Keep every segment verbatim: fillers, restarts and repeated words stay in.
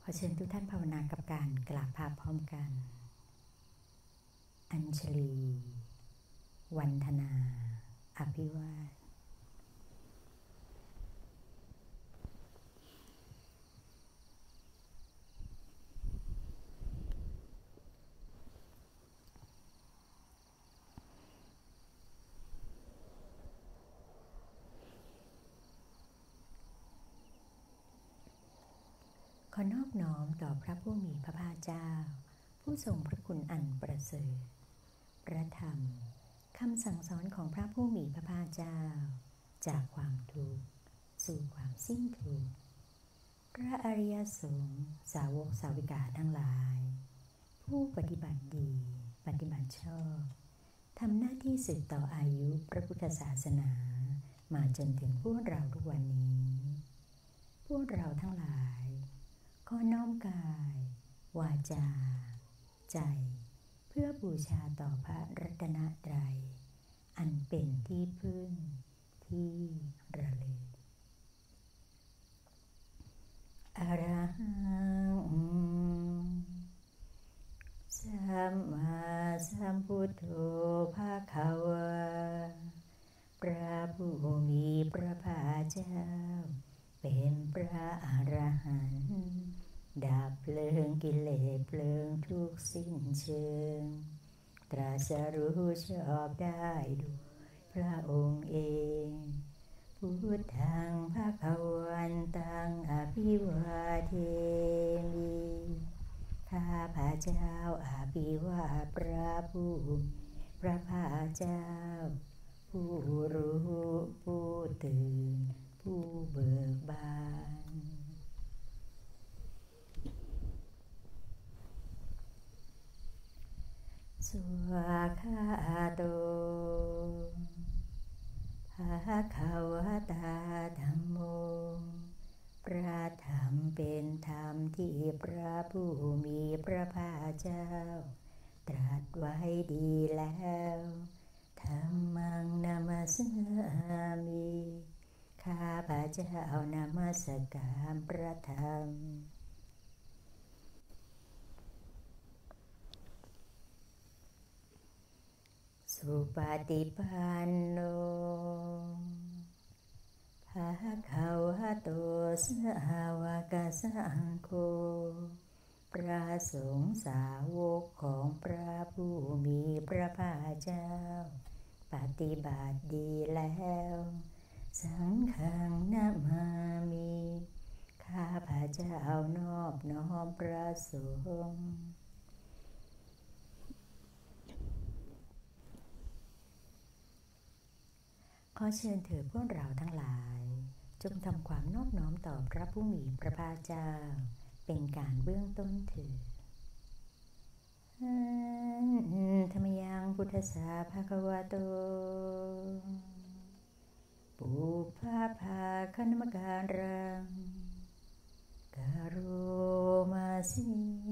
อเชิญทุกท่านภาวนากับการกราบพระพร้อมกันอัญชลีวันธนาอภิวาทขอนอบน้อมต่อพระผู้มีพระภาคเจ้าผู้ทรงพระคุณอันประเสริฐพระธรรมคำสั่งสอนของพระผู้มีพระภาคเจ้าจากความทุกข์สู่ความสิ้นทุกข์พระอริยสงฆ์สาวกสาวิกาทั้งหลายผู้ปฏิบัติดีปฏิบัติชอบทำหน้าที่สืบต่ออายุพระพุทธศาสนามาจนถึงพวกเราทุกวันนี้พวกเราทั้งหลายขอน้อมกายวาจาใจเพื่อบูชาต่อพระรัตนตรัยอันเป็นที่พึ่งที่ระลึกอรหังสัมมาสัมพุทโธภะคะวะพระผู้มีพระภาคเจ้าเป็นพระอรหันต์ดับเพลิงกิเลสเพลิงทุกสิ้นเชิงตรัสรู้ชอบได้ด้วยพระองค์เองพุทธังภคะวันตังอภิวาเทมิข้าพระเจ้าอภิวาทพระผู้พระภาคเจ้าผู้รู้ผู้ตื่นผู้เบิกบานสวากขาโตภะคะวะตาธัมโมพระธรรมเป็นธรรมที่พระผู้มีพระภาคเจ้าตรัสไว้ดีแล้วธัมมังนามัสสามิข้าพระเจ้านมัสการพระธรรมสุปฏิปันโนภะคะวะโตสาวกสังโฆพระสงฆ์สาวกของพระผู้มีพระภาคเจ้าปฏิบัติดีแล้วสังฆังนะมามิข้าพระเจ้านอบน้อมพระสงฆ์ขอเชิญเถิดพวกเราทั้งหลายจงทำความนอบน้อมต่อพระผู้มีพระภาคเจ้าเป็นการเบื้องต้นเถิดธรรมยังพุทธัสสะภะคะวะโตปุพพะภาคณมการังกโรมาสิ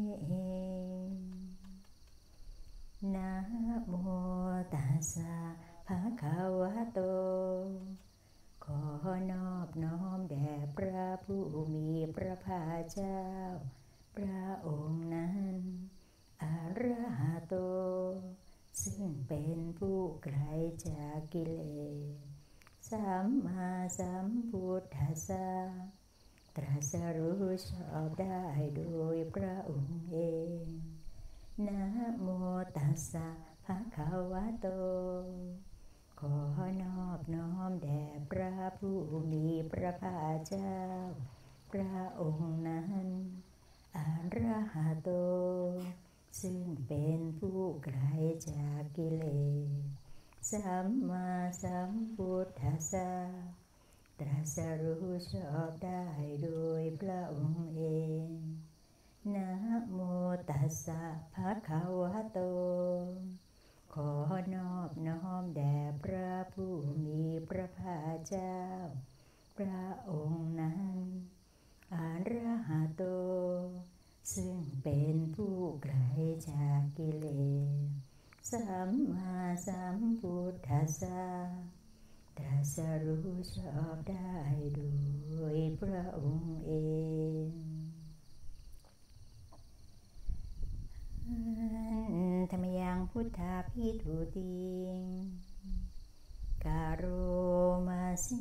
นะโมตัสสะภะคะวะโตขอนอบน้อมแด่พระผู้มีพระภาคเจ้าพระองค์นั้นอรหัตโตซึ่งเป็นผู้ไกลจากกิเลสสัมมาสัมพุทธัสสะตรัสรู้ชอบได้โดยพระองค์เองนะโมตัสสะภะคะวะโตขอนอบน้อมแด่พระผู้มีพระภาคเจ้าพระองค์นั้นอรหัตโตซึ่งเป็นผู้ไกลจากกิเลสสัมมาสัมพุทธัสสะตรัสรู้ชอบได้โดยพระองค์เองนะโมตัสสะภะคะวะโตขอนอบน้อมแด่พระผู้มีพระภาคเจ้าพระองค์นั้นอรหัตโตซึ่งเป็นผู้ไกลจากกิเลสสัมมาสัมพุทธัสสะตรัสรู้ชอบได้โดยพระองค์เองธรรมยังพุทธาภิทุติงกาโรมาสิ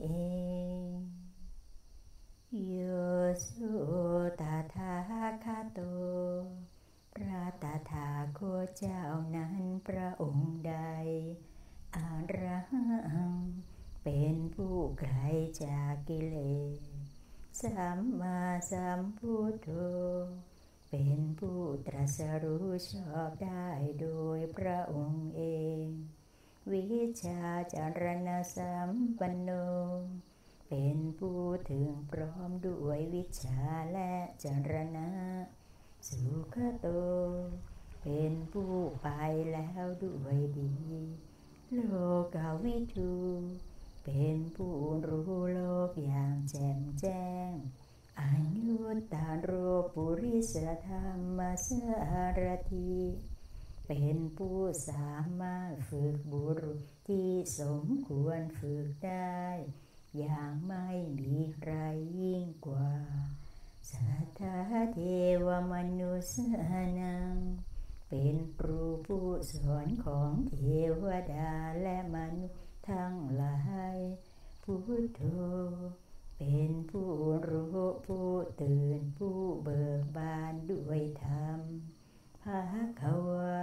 โยสุตถาคโตพระตถาคตเจ้านั้นพระองค์ใดอรหังเป็นผู้ไกลจากกิเลสสัมมาสัมพุทโธเป็นผู้ตรัสรู้ชอบได้โดยพระองค์เองวิชชาจารณสัมปันโนเป็นผู้ถึงพร้อมด้วยวิชชาและจารณะสุขโตเป็นผู้ไปแล้วด้วยดีโลกวิทูเป็นผู้รู้โลกอย่างแจ่มแจ้งอนุตตโรปุริสธรรมสารถีเป็นผู้สามารถฝึกบุรุษที่สมควรฝึกได้อย่างไม่มีใครยิ่งกว่าสัทธาเทวมนุษย์นังเป็นครูผู้สอนของเทวดาและมนุษย์ทั้งหลายพุทโธเป็นผู้รู้ผู้ตื่นผู้เบิกบานด้วยธรรมภควา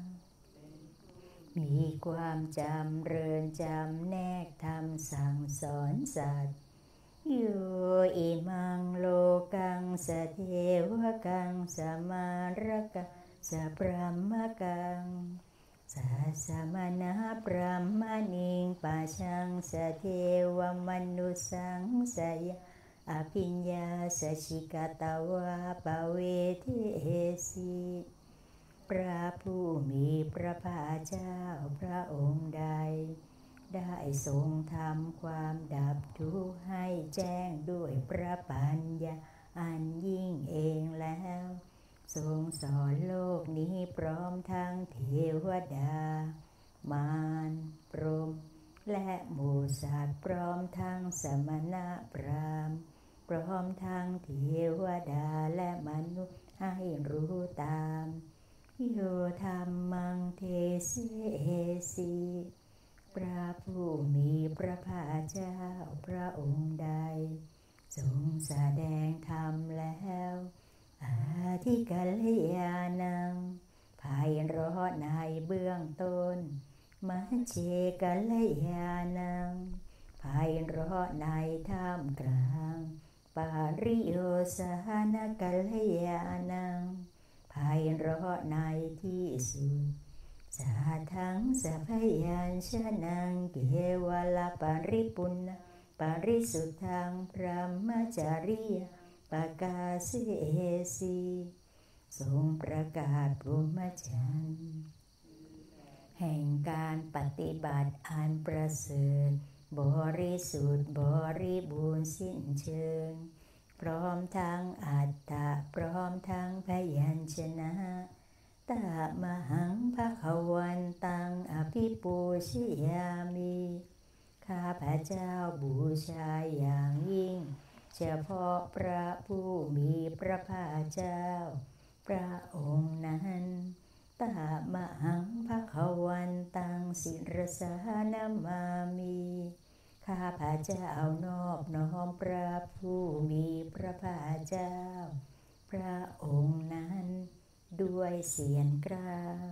มีความจำเริญจำแนกธรรมสั่งสอนสัตว์โยอิมังโลกังสเทวกังสมารกังสพรหมกังสัสมณะพรหมณิงปัจฉังสเทวมนุสังสยอภิญญาสชิกตวาปเวเทสีพระผู้มีพระภาคเจ้าพระองค์ใดได้ทรงทำความดับทุกข์ให้แจ้งด้วยพระปัญญาอันยิ่งเองแล้วทรงสอนโลกนี้พร้อมทั้งเทวดามารพรหมและหมู่สัตว์พร้อมทั้งสมณะพราหมณ์พร้อมทั้งเทวดาและมนุษย์ให้รู้ตามโยธัมมังเทเสสีพระผู้มีพระภาคเจ้าพระองค์ใดทรงแสดงธรรมแล้วอาทิกัลยาณังไพเราะในเบื้องต้นมัชฌิกัลยาณังไพเราะในท่ามกลางปาริโยสหกัลยาณังไพเราะในที่สุดสาทังสัพยัญชนะเกวลปริปุณณปริสุทธังพรหมจาริยปกาเสสีทรงประกาศพรหมจรรย์แห่งการปฏิบัติอันประเสริฐบริสุทธิ์บริบูรณ์สิ้นเชิงพร้อมทั้งอัตตะพร้อมทั้งพยัญชนะตมหังภควันตังอภิปูชยามิข้าพเจ้าบูชาอย่างยิ่งเฉพาะพระผู้มีพระภาคเจ้าพระองค์นั้นตมหังภควันตังศิรสานามามิข้าพเจ้านอบน้อมพระผู้มีพระภาคเจ้าพระองค์นั้นด้วยเสียงกล้าว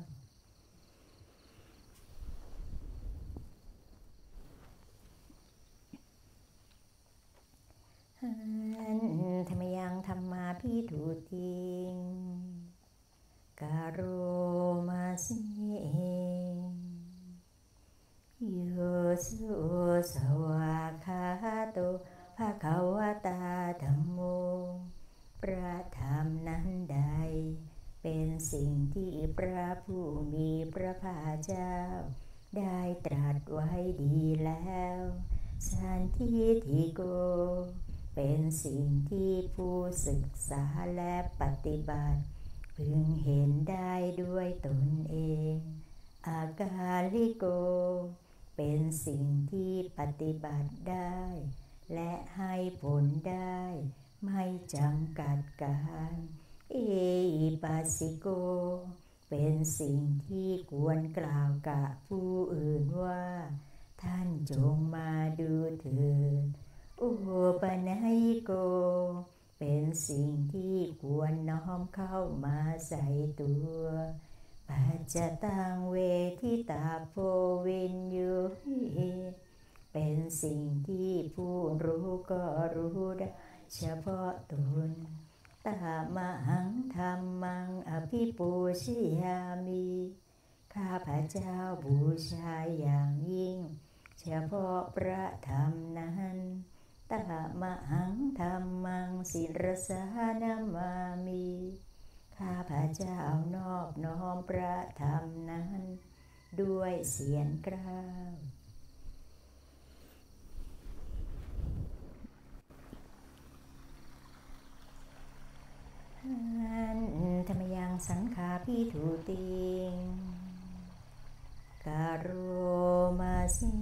ธรรมยังธรรมาภิทุติงกาโรมาสิโยสุสวากขาโตภควตาธัมโมพระธรรมนั้นใดเป็นสิ่งที่พระผู้มีพระภาคเจ้าได้ตรัสไว้ดีแล้วสันทิฏฐิโกเป็นสิ่งที่ผู้ศึกษาและปฏิบัติพึงเห็นได้ด้วยตนเองอากาลิโกเป็นสิ่งที่ปฏิบัติได้และให้ผลได้ไม่จำกัดการเอปัสสิโกเป็นสิ่งที่ควรกล่าวกับผู้อื่นว่าท่านจงมาดูเถิดโอปนัยโกเป็นสิ่งที่ควรน้อมเข้ามาใส่ตัวปัจจตังเวทิตาโพวินยูเป็นสิ่งที่ผู้รู้ก็รู้ได้เฉพาะตนตามหังธรรมังอภิปูชยามิข้าพระเจ้าบูชาอย่างยิ่งเฉพาะพระธรรมนั้นตามหังธรรมังศิรสานามามิข้าพระเจ้านอบน้อมพระธรรมนั้นด้วยเสียงกล้าวธรรมยังสังขาพิทุติงการโรมาสิ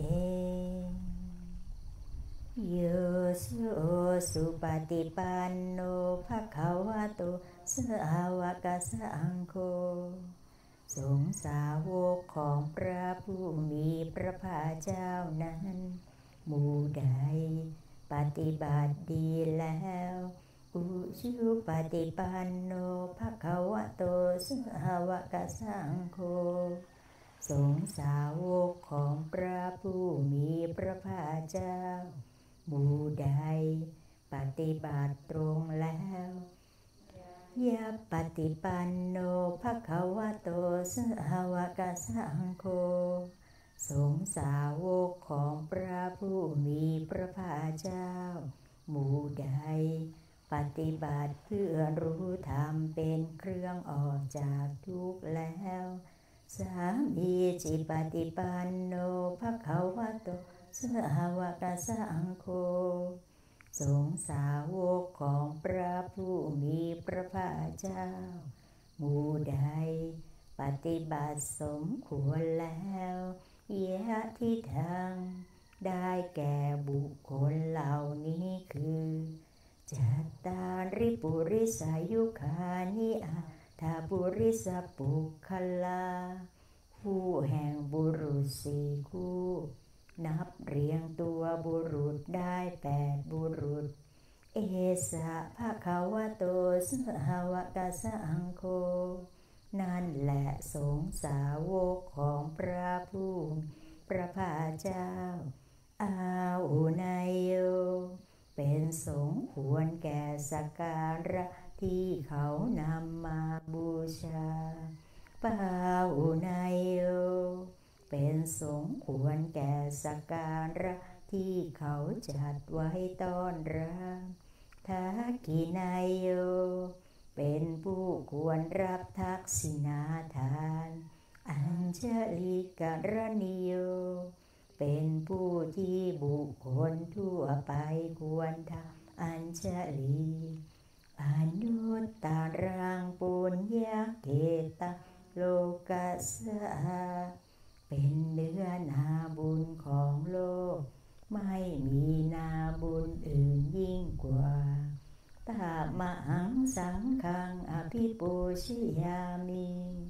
โยสุสุปฏิปันโนภควโตสาวกสังโฆสงฆ์สาวกของพระผู้มีพระภาคเจ้านั้นหมู่ใดปฏิบัติดีแล้วอุชุปฏิปันโนภควโตสาวกสังโฆสงฆ์สาวกของพระผู้มีพระภาคเจ้าหมู่ใดปฏิบัติตรงแล้วยะปฏิปันโนภควโตสาวกสังโฆสงฆ์สาวกของพระผู้มีพระภาคเจ้าหมู่ใดปฏิบัติเพื่อรู้ธรรมเป็นเครื่องออกจากทุกข์แล้วสามีจิปฏิปันโนภควโตสาวกสังโฆสงฆ์สาวกของพระผู้มีพระภาคเจ้าหมู่ใดปฏิบัติสมควรแล้วยะทิทางได้แก่บุคคลเหล่านี้คือจัตตาริปุริสายุคานิอาทาปุริสปุคคลาคู่แห่งบุรุษสี่คู่นับเรียงตัวบุรุษได้แปดบุรุษเอสะภควโตสาวกสังโฆนั่นแหละสงฆ์สาวกของพระผู้พระภาคเจ้าอาหุนายโยเป็นสงฆ์ควรแก่สักการะที่เขานำมาบูชาปาหุนายโยเป็นสงฆ์ควรแก่สักการะที่เขาจัดไว้ต้อนรับทักขินายโยเป็นผู้ควรรับทักษิณาทานอัญชลิกรณิโยเป็นผู้ที่บุคคลทั่วไปควรทำอัญชลีอนุตตรังปุญญเกตะโลกัสสะเป็นเนื้อนาบุญของโลกไม่มีนาบุญอื่นยิ่งกว่าตามหังสังฆังอภิปูชยามิ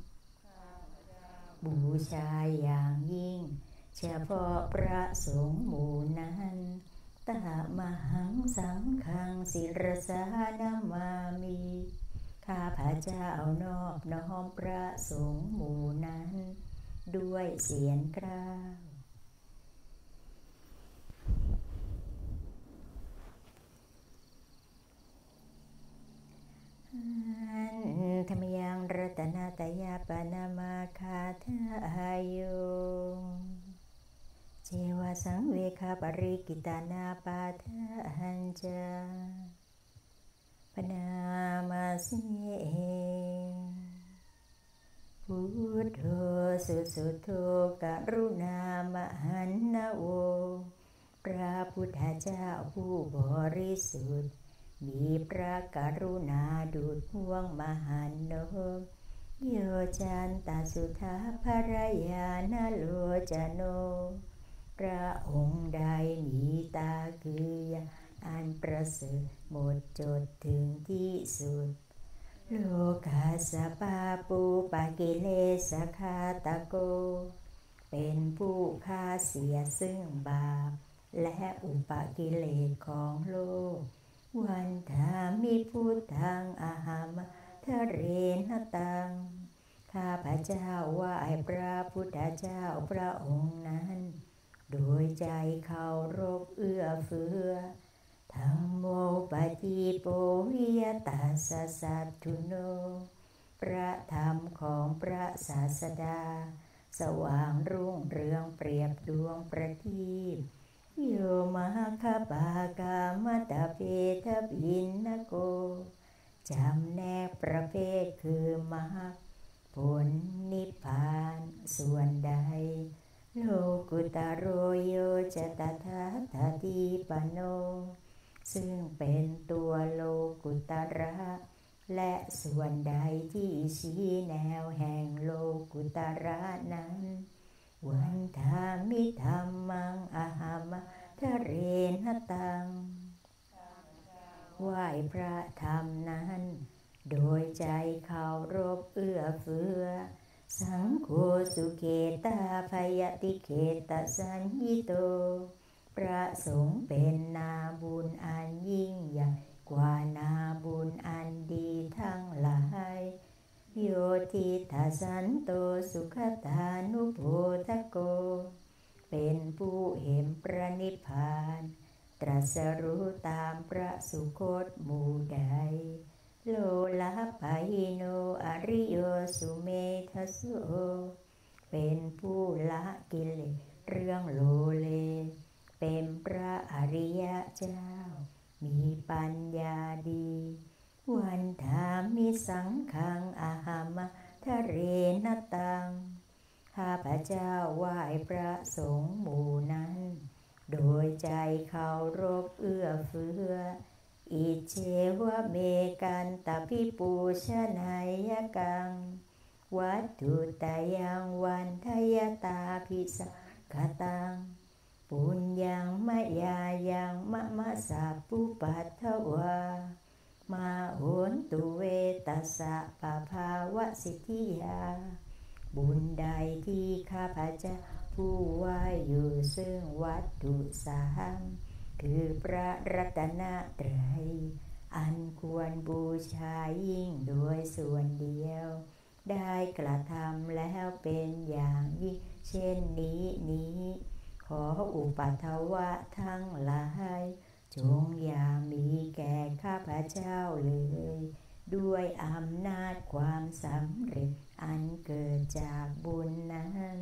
บูชาอย่างยิ่งเฉพาะพระสงฆ์หมู่นั้นตามหังสังฆังศิรสานามามิข้าพระเจ้านอบน้อมพระสงฆ์หมู่นั้นด้วยเสียงกล้าวธรรมยังรัตนตยาปนามาคาทายโยเจวะสังเวคาปริกิตานาปาทหันจาปนามาสิพุทโธสุสุโธกรุณามหันนะโวพระพุทธเจ้าผู้บริสุทธิ์มีพระกรุณาดุจห่วงมหันโนโยจันตสุทาภรยานโลจโนพระองค์ใดมีตาคือญาณอันประเสริฐหมดจดถึงที่สุดโลกัสสปาปูปะกิเลสคาตโกเป็นผู้ฆ่าเสียซึ่งบาปและอุปกิเลสของโลกวันธามิพุทธังอหัมทะเรนตังข้าพเจ้าไหว้พระพุทธเจ้าพระองค์นั้นโดยใจเคารพเอื้อเฟื้อธัมโมปฏิโปวิยตัสสะสัตถุโนพระธรรมของพระศาสดาสว่างรุ่งเรืองเปรียบดวงประทีปโยมหคปากามตะเพทบินนโกจำแนกประเภทคือมรรคผลนิพพานส่วนใดโลกุตโรโยจตถาทาติปันโนซึ่งเป็นตัวโลกุตระและส่วนใดที่ชี้แนวแห่งโลกุตระนั้นวันธามิธัมมังอหัมทะเรนตังไหว้พระธรรมนั้นโดยใจเคารพเอื้อเฟื้อสังโฆสุเขตาภยติเขตสัญญิโตพระสงฆ์เป็นนาบุญอันยิ่งใหญ่กว่านาบุญอันดีทั้งหลายโยทิทัสสันโตสุขตานุโพธโกเป็นผู้เห็นพระนิพพานตรัสรู้ตามพระสุคตหมู่ใดโลละปะหิโนอริโยสุเมทัสโสเป็นผู้ละกิเลสเรื่องโลเลเป็นพระอริยเจ้ามีปัญญาดีวันธามิสังฆังอหัมทะเรนตังข้าพเจ้าไหว้พระสงฆ์หมู่นั้นโดยใจเคารพเอื้อเฟื้ออิเชวะเมกันตพิปูชนายกังวัตถุตายังวันทยตาภิสักขตังปุญญังมะยายังมะมะสะปุปัทถวามาโหนตุเวตัสสะปะภาวะสิทธิยาบุญใดที่ข้าพเจ้าผู้ไหว้อยู่ซึ่งวัตถุสามคือพระรัตนตรัยอันควรบูชายิ่งโดยส่วนเดียวได้กระทำแล้วเป็นอย่างยิ่งเช่นนี้นี้ขออุปัฏฐวะทั้งหลายจงอย่ามีแก่ข้าพเจ้าเลยด้วยอำนาจความสำเร็จอันเกิดจากบุญนั้น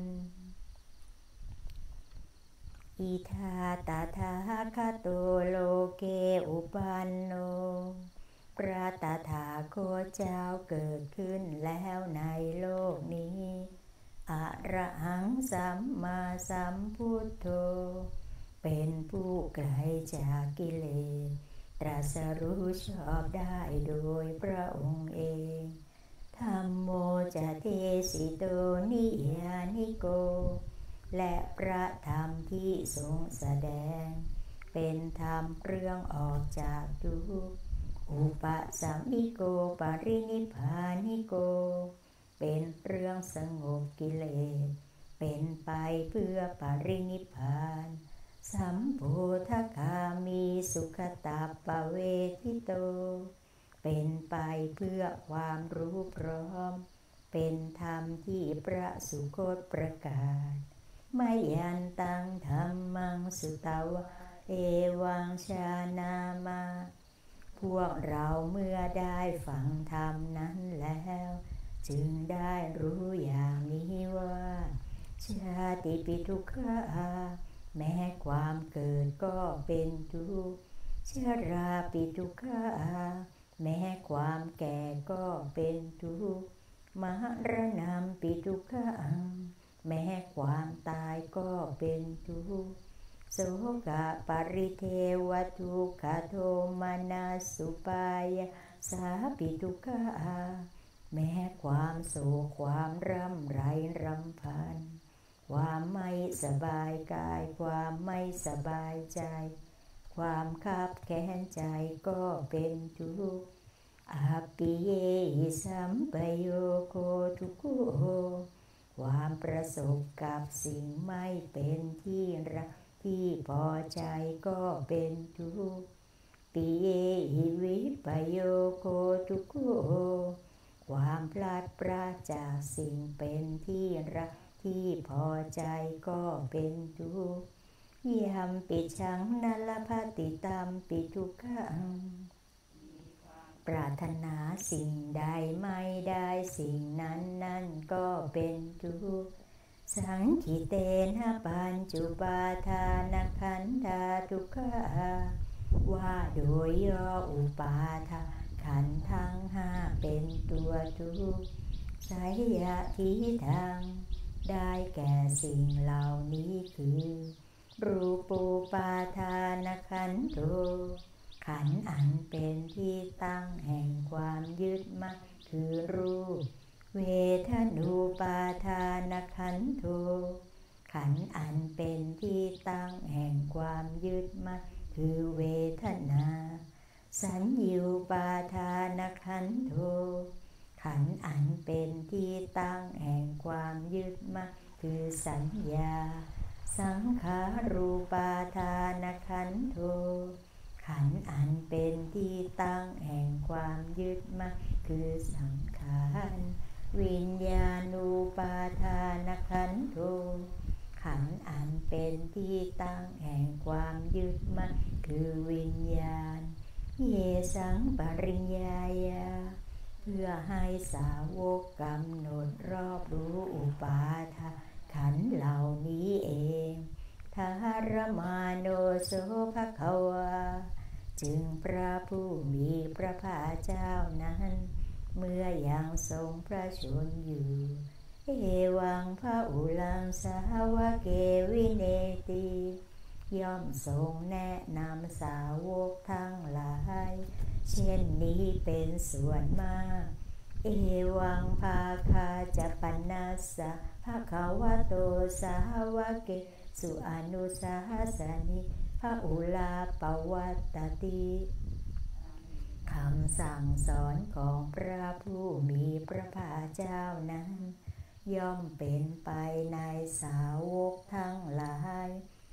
อิทาตถาคโตโลเกอุปันโนพระตถาคตเจ้าเกิดขึ้นแล้วในโลกนี้อรหังสัมมาสัมพุทโธเป็นผู้ไกลจากกิเลสตรัสรู้ชอบได้โดยพระองค์เองธัมโมจะเทสิโตนิยานิโกและพระธรรมที่ทรงแสดงเป็นธรรมเครื่องออกจากทุกข์อุปสัมมิโกปรินิพพานิโกเป็นเรื่องสงบกิเลสเป็นไปเพื่อปรินิพพานสัมโพธคามีสุขตาปเวทิโตเป็นไปเพื่อความรู้พร้อมเป็นธรรมที่พระสุคตประกาศมยันตังธัมมังสุตวะเอวังชานามาพวกเราเมื่อได้ฟังธรรมนั้นแล้วจึงได้รู้อย่างนี้ว่าชาติปิทุกขาแม้ความเกิดก็เป็นทุกข์ชราปิทุกขาแม้ความแก่ก็เป็นทุกข์มรณะปิทุกขาแม้ความตายก็เป็นทุกข์โสกปริเทวทุกขโทมานัสสุปายาสาปิทุกขาแม้ความโศกความร่ำไรรำพันความไม่สบายกายความไม่สบายใจความคับแค้นใจก็เป็นทุกข์อัปปิเยหิสัมปโยโคทุกโขความประสบกับสิ่งไม่เป็นที่รักที่พอใจก็เป็นทุกข์ปิเยหิวิปโยโคทุกโขความพลาดพลาดจากสิ่งเป็นที่รักที่พอใจก็เป็นทุกข์ยัมปิชังนัลภติตัมปิทุกขังปรารถนาสิ่งใดไม่ได้สิ่งนั้นนั่นก็เป็นทุกข์สังขิเตนะปัญจุปาทานขันธาทุกขาว่าโดยย่ออุปาทานขันธ์ทั้งห้าเป็นตัวทุกข์ไสยทิฏฐังได้แก่สิ่งเหล่านี้คือรูปูปาทานขันโธขันธ์อันเป็นที่ตั้งแห่งความยึดมั่นคือรูปเวทนูปาทานขันโธขันธ์อันเป็นที่ตั้งแห่งความยึดมั่นคือเวทนาสัญญูปาทานขันโธขันธ์อันเป็นที่ตั้งแห่งความยึดมั่นคือสัญญาสังขารูปาทานขันโธขันธ์อันเป็นที่ตั้งแห่งความยึดมั่นคือสังขารวิญญาณูปาทานขันโธขันธ์อันเป็นที่ตั้งแห่งความยึดมั่นคือวิญญาณเยสังปริญญายาเพื่อให้สาวกกำหนดรอบรู้อุปาทานขันธ์เหล่านี้เองทารมาโนโสภควาจึงพระผู้มีพระภาคเจ้านั้นเมื่อยังทรงพระชนอยู่เอวังพระอุลังสาวเกวิเนติย่อมทรงแนะนำสาวกทั้งหลายเช่นนี้เป็นส่วนมากเอวังภาคาจะปันนัสสะภะคะวะโตสาวเกสุอนุสาสนิพระอุลาปวัตตติคำสั่งสอนของพระผู้มีพระภาคเจ้านั้นย่อมเป็นไปในสาวกทั้งหลาย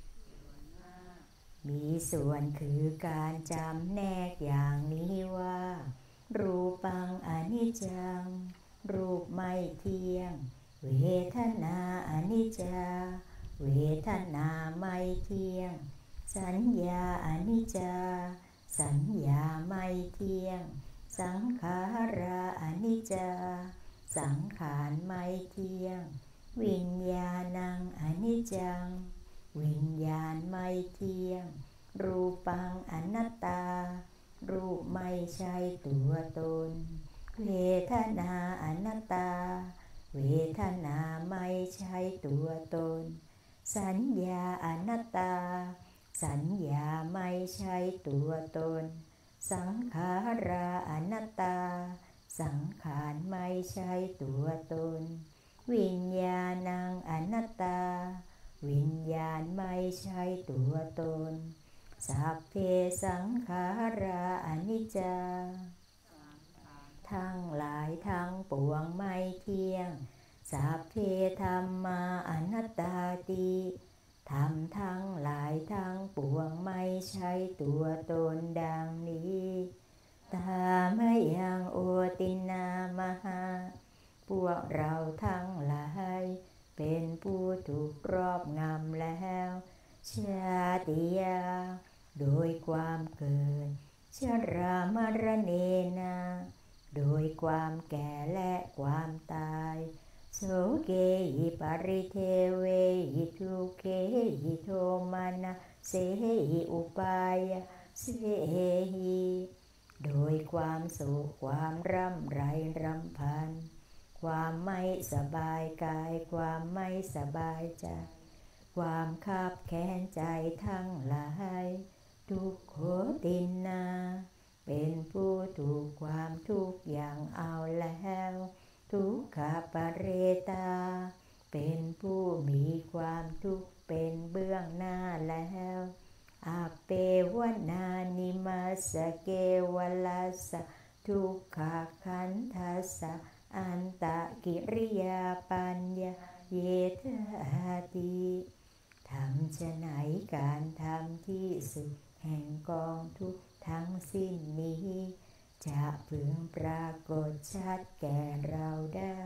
มีส่วนคือการจำแนกอย่างนี้ว่ารูปังอนิจจังรูปไม่เที่ยงเวทนาอนิจจาเวทนาไม่เที่ยงสัญญาอนิจจาสัญญาไม่เที่ยงสังขาราอนิจจาสังขารไม่เที่ยงวิญญาณังอนิจจังวิญญาณไม่เที่ยงรูปังอนัตตารูปไม่ใช่ตัวตนเวทนาอนัตตาเวทนาไม่ใช่ตัวตนสัญญาอนัตตาสัญญาไม่ใช่ตัวตนสังขาราอนัตตาสังขารไม่ใช่ตัวตนวิญญาณังอนัตตาวิญญาณไม่ใช่ตัวตนสัพเพสังขาราอนิจจาทั้งหลายทั้งปวงไม่เที่ยงสัพเพธัมมาอนัตตาติธรรมทั้งหลายทั้งปวงไม่ใช่ตัวตนดังนี้ตามยังโอตินามหาพวกเราทั้งหลายเป็นผู้ถูกครอบงำแล้วชาติยาโดยความเกิดชรามรณะนาโดยความแก่และความตายโสเกหิปริเทเวหิทุเกหิโทมานะเสหิอุปายาเสหิโดยความโศกความร่ำไรรำพันความไม่สบายกายความไม่สบายใจความคับแค้นใจทั้งหลายทุกโขตินนาเป็นผู้ถูกความทุกข์อย่างเอาแล้วทุกขปเรตาเป็นผู้มีความทุกข์เป็นเบื้องหน้าแล้วอาเปวนานิมัสสเกวลัสสะทุกขขันธัสสะอันตกิริยาปัญญาเยทาติทำจะไหนการทำที่สุดแห่งกองทุกข์ทั้งสิ้นนี้จะพึงปรากฏชัดแก่เราได้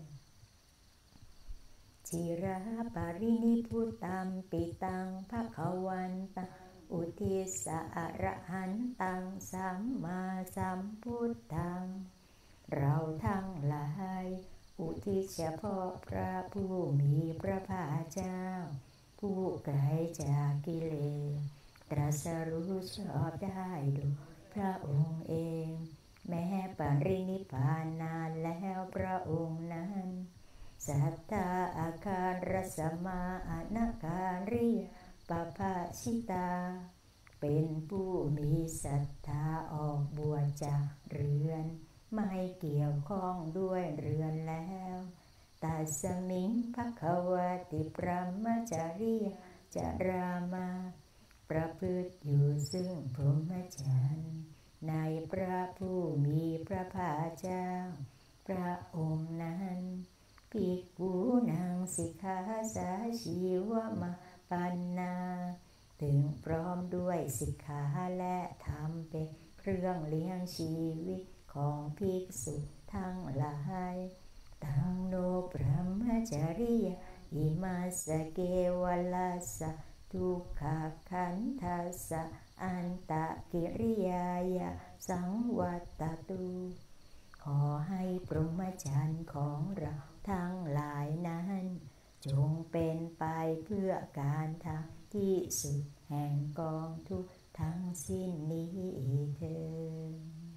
จิระปรินิพพุตัมปิตังภคะวันตังอุทิสะอรหันตังสัมมาสัมพุทธังเราทั้งหลายอุทิศเฉพาะพระผู้มีพระภาคเจ้าผู้ไกลจากกิเลสตรัสรู้ชอบได้โดยพระองค์เองแม้ปรินิพพานนานแล้วพระองค์นั้นสัทธาอาคารสมาอนาคาริยปภาชิตาเป็นผู้มีศรัทธาออกบวชจากเรือนไม่เกี่ยวข้องด้วยเรือนแล้วตัสมิงภควติพรหมจริยจารามาประพฤติอยู่ซึ่งพรหมจรรย์ในพระผู้มีพระภาคเจ้าพระองค์นั้นภิกขุนังสิกขาสาชีวมปันนาถึงพร้อมด้วยสิกขาและธรรมเป็นเครื่องเลี้ยงชีวิตของภิกษุทั้งหลายตังโนพรหมจริยอิมาสเกวลัสสะทุกขขันธัสสะอันตกิริยายะสังวัตตุขอให้พรหมจรรย์ของเราทั้งหลายนั้นจงเป็นไปเพื่อการทำที่สุดแห่งกองทุกข์ทั้งสิ้นนี้เถิด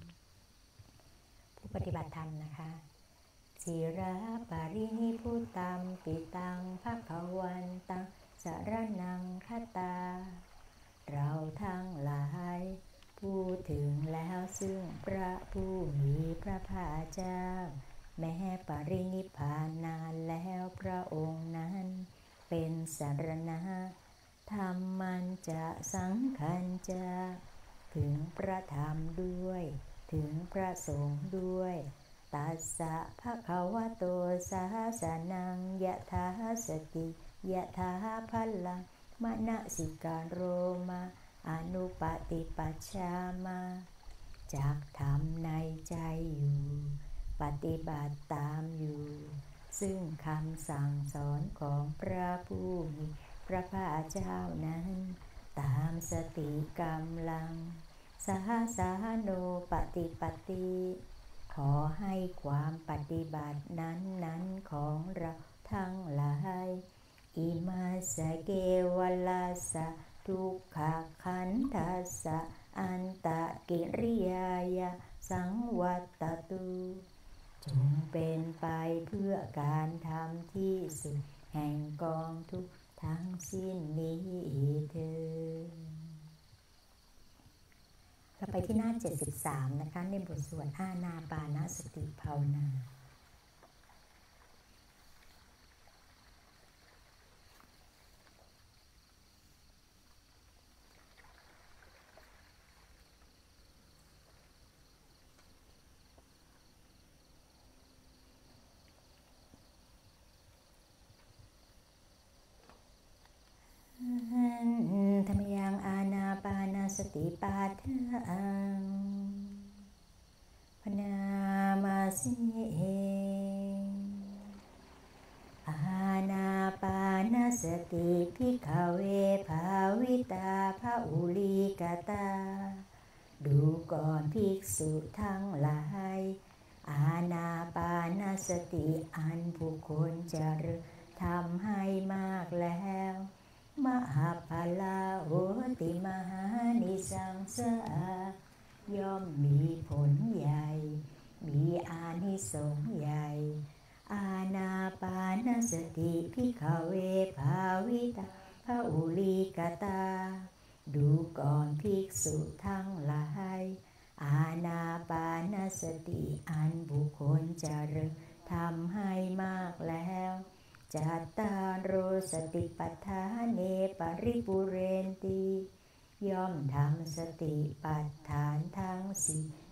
ผู้ปฏิบัติธรรมนะคะจิระปรินิพพุตัมปิตังภคะวันตังสรณังคตาเราทั้งหลายพูดถึงแล้วซึ่งพระผู้มีพระภาคเจ้าแม้ปรินิพพานนานแล้วพระองค์นั้นเป็นสรณะธรรมมันจะสังขันจะถึงพระธรรมด้วยถึงพระสงฆ์ด้วยตัสสะภะคะวะโตสาสนังยะถาสติยะถาภัลลังมนสิการโรมาอนุปติปัชฌามาจักทำในใจอยู่ปฏิบัติตามอยู่ซึ่งคำสั่งสอนของพระผู้มีพระภาคเจ้านั้นตามสติกำลังสหสาโนปฏิปติขอให้ความปฏิบัตินั้นๆของเราทั้งหลายอิมาสเกวลัสสะทุกขขันธัสสะอันตกิริยายะสังวัตตุจงเป็นไปเพื่อการทำที่สุดแห่งกองทุกข์ทั้งสิ้นนี้เถิดเราไปที่หน้าเจ็ดสิบสามนะคะในบทสวดอานาปานสติภาวนาธรรมยังอานาปานสติปาทังพนามาสิอานาปานสติภิกขเวภาวิตาภาอุลีกตาดูก่อนภิกษุทั้งหลายอานาปานสติอันผู้คนจะรึทำให้มากแล้วมหาภลาโหติมหานิสังสะย่อมมีผลใหญ่มีอานิสงส์ใหญ่อานาปานสติภิกขเวภาวิตาภาอุลีกตาดูก่อนภิกษุทั้งหลายอานาปานสติอันบุคคลจะเริ่มทำให้มากแล้วจัตตารโรสติปัฏฐานเนปริปุเรนติย่อมทำสติปัฏฐานทั้งสี่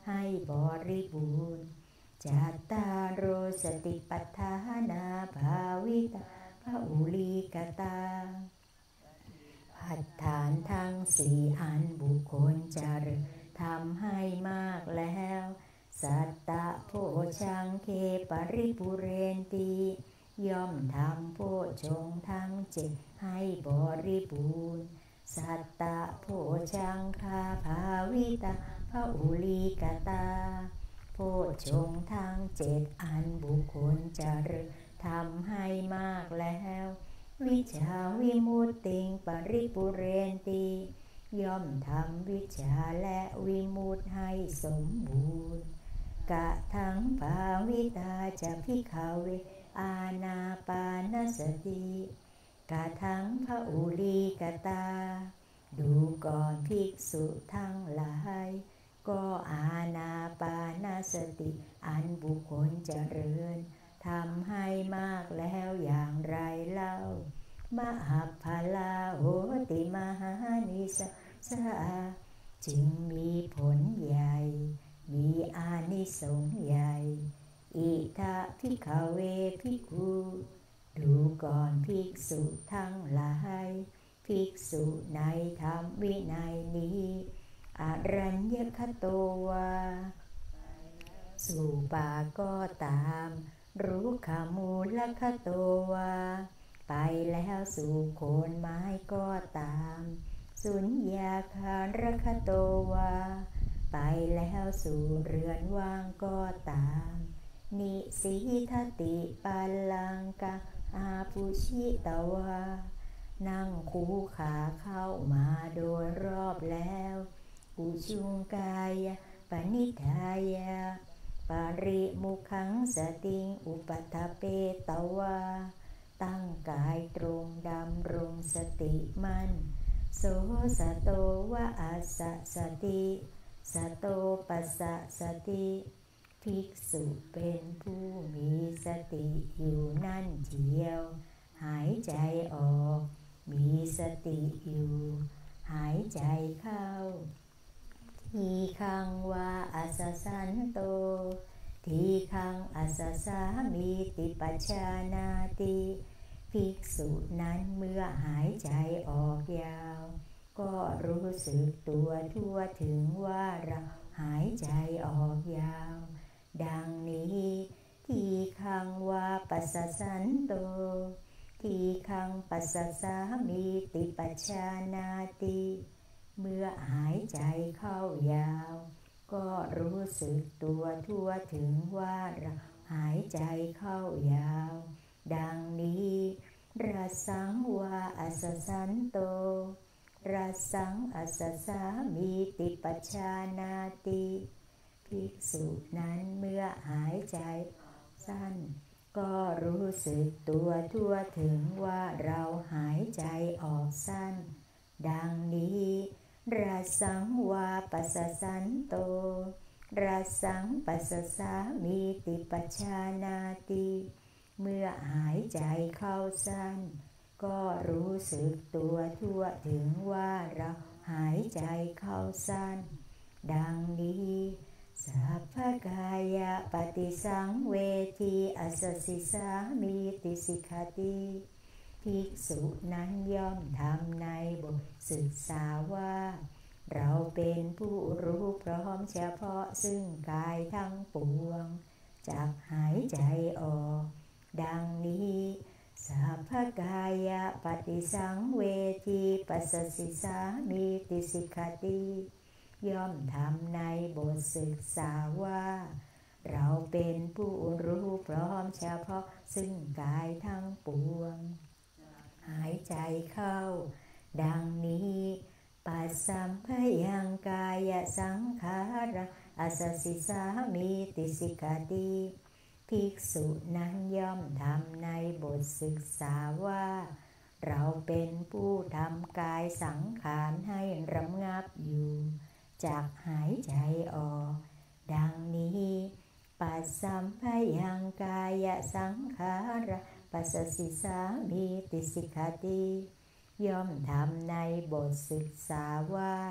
ให้บริบูรณ์จัตตารโอสติปัฏฐานาภาวิตาภอุลีกตาหัตถานทั้งสี่อันบุคคลเจริญทำให้มากแล้วสัตตะโพชังเคปริปุเรนติย่อมทำโพชงทั้งเจ็ดให้บริบูรณ์สัตตะโพชังคาภาวิตาภอุลีกตาโพชงทั้งเจ็ดอันบุคคลเจริญทำให้มากแล้ววิชาวิมุตติงปริปุเรนติย่อมทำวิชาและวิมุตติให้สมบูรณ์กะทังภาวิตาจะภิกขเวอานาปานสติกะทังภอุลีกตาดูก่อนภิกษุทั้งหลายก็อานาปานสติอันบุคคลเจริญทำให้มากแล้วอย่างไรเล่ามหัพพลาโหติมหานิสสะจึงมีผลใหญ่มีอานิสงส์ใหญ่อิทะภิกขเวภิกขุดูก่อนภิกษุทั้งหลายภิกษุในธรรมวินัยนี้อรัญญคโตวาสู่ป่าก็ตามรุกขมูลคโตวาไปแล้วสู่โคนไม้ก็ตามสุญญาคารคโตวาไปแล้วสู่เรือนว่างก็ตามนิสีทติปัลลังกะอาปุชิตวานั่งคูขาเข้ามาโดยรอบแล้วอุชุงกายปนิทายะปาริมุขังสติงอุปัฏฐเปตวาตั้งกายตรงดำรงสติมั่นโสสโตวะอัสสะสติสโตปัสสะสติภิกษุเป็นผู้มีสติอยู่นั่นเทียวหายใจออกมีสติอยู่หายใจเข้าทีคังวาอัสสสันโตทีคังอัสสสามีติปัชฌานาติภิกษุนั้นเมื่อหายใจออกยาวก็รู้สึกตัวทั่วถึงว่าเราหายใจออกยาวดังนี้ทีคังวาปัสสสันโตทีคังปัสสสามีติปัชฌานาติเมื่อหายใจเข้ายาวก็รู้สึกตัวทั่วถึงว่าเราหายใจเข้ายาวดังนี้รัสสังวาอัสสสันโตรัสสังอัสสสามีติปัชฌานาติภิกษุนั้นเมื่อหายใจสั้นก็รู้สึกตัวทั่วถึงว่าเราหายใจออกสั้นดังนี้รัสสังวาปัสสสันโตรัสสังปัสสสามีติปัชฌานาติเมื่อหายใจเข้าสั้นก็รู้สึกตัวทั่วถึงว่าเราหายใจเข้าสั้นดังนี้สัพพกายปฏิสังเวทีอัสสสิสามีติสิกขาติภิกษุนั้นย่อมทำในบทศึกษาว่าเราเป็นผู้รู้พร้อมเฉพาะซึ่งกายทั้งปวงจากหายใจออกดังนี้สัพพกายปฏิสังเวทีปัสสสิสามีติสิกขาติย่อมทำในบทศึกษาว่าเราเป็นผู้รู้พร้อมเฉพาะซึ่งกายทั้งปวงหายใจเข้าดังนี้ปัสสัมภยังกายสังขาระอัสสสิสามีติสิกขาติภิกษุนั้นย่อมทำในบทศึกษาว่าเราเป็นผู้ทำกายสังขารให้ระงับอยู่จากหายใจออกดังนี้ปัสสัมภยังกายสังขาระปัสสสิสามีติสิกขาติย่อมทำในบทศึกษาว่า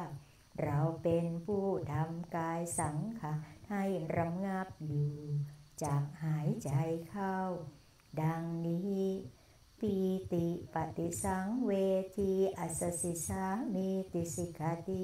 เราเป็นผู้ทำกายสังขารให้ระงับอยู่จากหายใจเข้าดังนี้ปีติปฏิสังเวทีอัสสสิสามิติสิกขาติ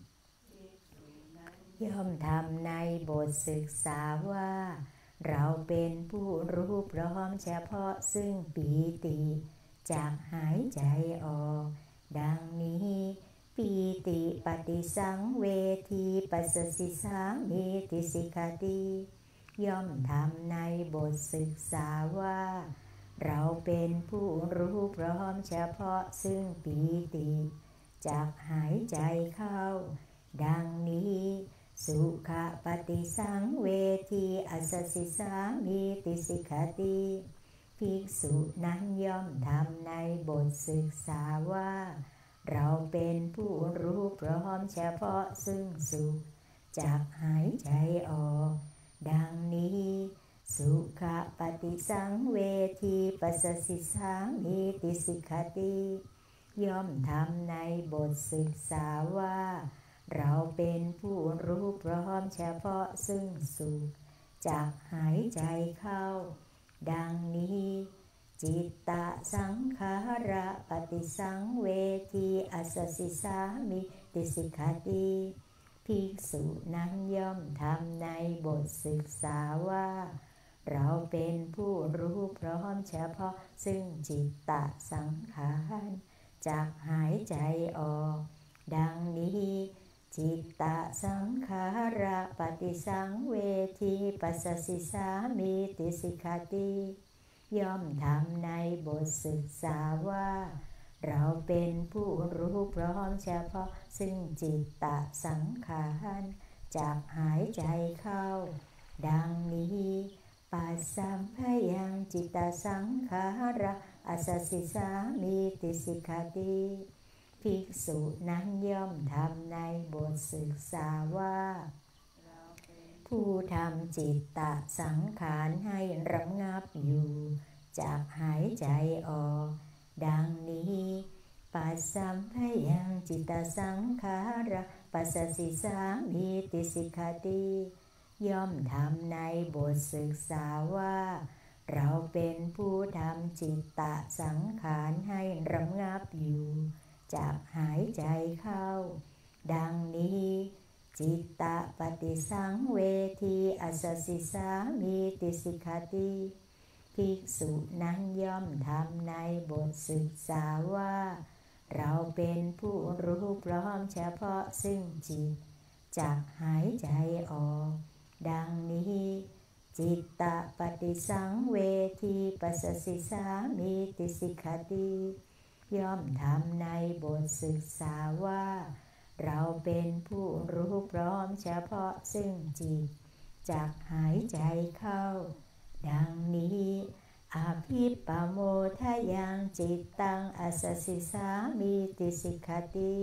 ย่อมทำในบทศึกษาว่าเราเป็นผู้รู้พร้อมเฉพาะซึ่งปีติจากหายใจออกดังนี้ปีติปฏิสังเวทีปัสสสิสามิติสิกขาติย่อมทำในบทศึกษาว่าเราเป็นผู้รู้พร้อมเฉพาะซึ่งปีติจากหายใจเข้าดังนี้สุขปฏิสังเวทีอัสสสิสามิติสิกขาติภิกษุนั้นย่อมทำในบทศึกษาว่าเราเป็นผู้รู้พร้อมเฉพาะซึ่งสุขจากหายใจออกดังนี้สุขปฏิสังเวทีปัสสสิสามิติสิกขาติย่อมทำในบทศึกษาว่าเราเป็นผู้รู้พร้อมเฉพาะซึ่งสุขจากหายใจเข้าดังนี้จิตตสังขาระปฏิสังเวทีอัสสสิสามิติสิกขาติภิกษุนั้นย่อมทำในบทศึกษาว่าเราเป็นผู้รู้พร้อมเฉพาะซึ่งจิตตสังขารจากหายใจออกดังนี้จิตตสังขาระปฏิสังเวทีปัสสสิสามิติสิกขาติย่อมทำในบทศึกษาว่าเราเป็นผู้รู้พร้อมเฉพาะซึ่งจิตตสังขารจากหายใจเข้าดังนี้ปัสสัมภยังจิตตสังขาระอัสสสิสามิติสิกขาติภิกษุนั้นย่อมทำในบทศึกษาว่าผู้ทำจิตตสังขารให้ระงับอยู่จากหายใจออกดังนี้ปัสสัมภยังจิตตสังขาระปัสสสิสามิติสิกขาติย่อมทำในบทศึกษาว่าเราเป็นผู้ทำจิตตสังขารให้ระงับอยู่จากหายใจเข้าดังนี้จิตตปฏิสังเวทีอัสสสิสามิติสิกขาติภิกษุนั้นย่อมทำในบทศึกษาว่าเราเป็นผู้รู้พร้อมเฉพาะซึ่งจิตจากหายใจออกดังนี้จิตตปฏิสังเวทีปัสสสิสามิติสิกขาติย่อมทำในบทศึกษาว่าเราเป็นผู้รู้พร้อมเฉพาะซึ่งจิตจากหายใจเข้าดังนี้อภิปโมทยังจิตตังอัสสสิสามิติสิกขาติ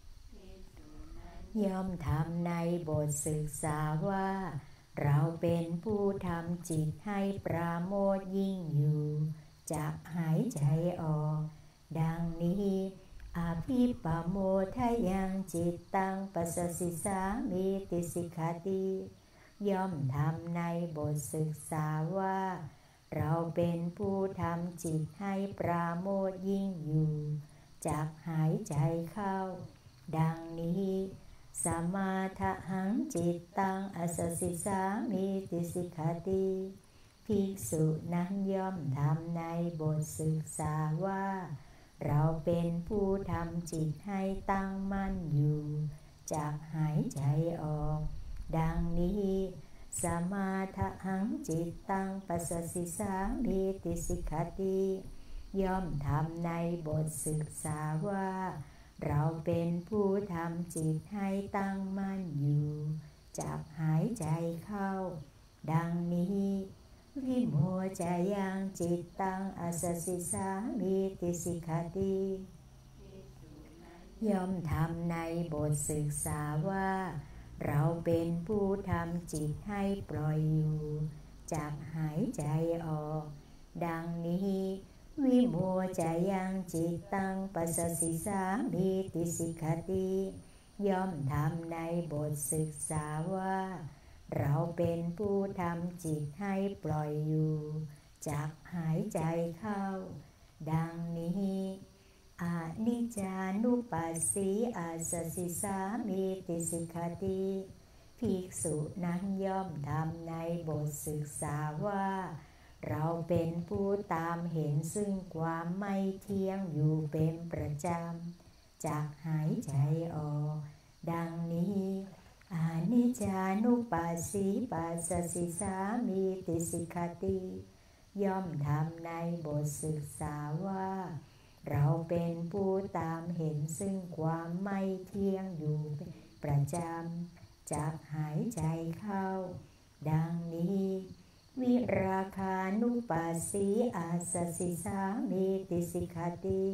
ย่อมทำในบทศึกษาว่าเราเป็นผู้ทำจิตให้ปราโมทย์ยิ่งอยู่จากหายใจออกดังนี้อภิปโมทยังจิตตังปัสสสิสามิติสิกขาติย่อมทำในบทศึกษาว่าเราเป็นผู้ทำจิตให้ปราโมทย์ยิ่งอยู่จากหายใจเข้าดังนี้สมาทหังจิตตังอัสสสิสามิติสิกขาติภิกษุนั้นย่อมทำในบทศึกษาว่าเราเป็นผู้ทำจิตให้ตั้งมั่นอยู่จากหายใจออกดังนี้สมาทหังจิตตังปัสสสิสามิติสิกขาติย่อมทำในบทศึกษาว่าเราเป็นผู้ทำจิตให้ตั้งมั่นอยู่จากหายใจเข้าดังนี้วิโมจายังจิตตังอัสสสิสามิติสิกขาติย่อมทำในบทศึกษาว่าเราเป็นผู้ทำจิตให้ปล่อยอยู่จากหายใจออกดังนี้วิโมจายังจิตตังปัสสสิสามิติสิกขาติย่อมทำในบทศึกษาว่าเราเป็นผู้ทำจิตให้ปล่อยอยู่จากหายใจเข้าดังนี้อนิจจานุปัสสีอาสสิสามีติสิกขาติภิกษุนั้นย่อมทำในบทศึกษาว่าเราเป็นผู้ตามเห็นซึ่งความไม่เที่ยงอยู่เป็นประจำจากหายใจออกดังนี้อนิจจานุปัสสีปัสสิสามีติสิกขาติย่อมทำในบทศึกษาว่าเราเป็นผู้ตามเห็นซึ่งความไม่เที่ยงอยู่เป็นประจำจากหายใจเข้าดังนี้วิราคานุปัสสีอาสสิสามีติสิกขาติ